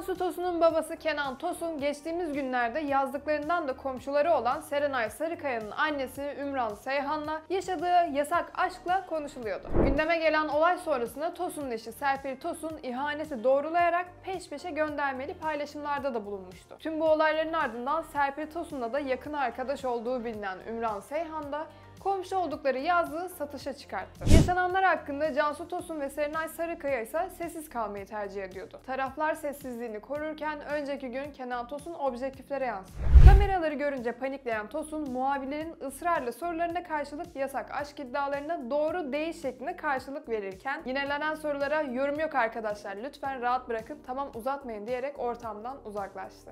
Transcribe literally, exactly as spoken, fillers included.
Cansu Tosun'un babası Kenan Tosun geçtiğimiz günlerde yazdıklarından da komşuları olan Serenay Sarıkaya'nın annesi Ümran Seyhan'la yaşadığı yasak aşkla konuşuluyordu. Gündeme gelen olay sonrasında Tosun'un eşi Serpil Tosun ihaneti doğrulayarak peş peşe göndermeli paylaşımlarda da bulunmuştu. Tüm bu olayların ardından Serpil Tosun'la da yakın arkadaş olduğu bilinen Ümran Seyhan da komşu oldukları yazlığı satışa çıkarttı. Yaşananlar hakkında Cansu Tosun ve Serenay Sarıkaya ise sessiz kalmayı tercih ediyordu. Taraflar sessizliğini korurken önceki gün Kenan Tosun objektiflere yansıdı. Kameraları görünce panikleyen Tosun, muhabirlerin ısrarla sorularına karşılık yasak aşk iddialarına doğru değil şeklinde karşılık verirken yinelenen sorulara yorum yok arkadaşlar lütfen rahat bırakın tamam uzatmayın diyerek ortamdan uzaklaştı.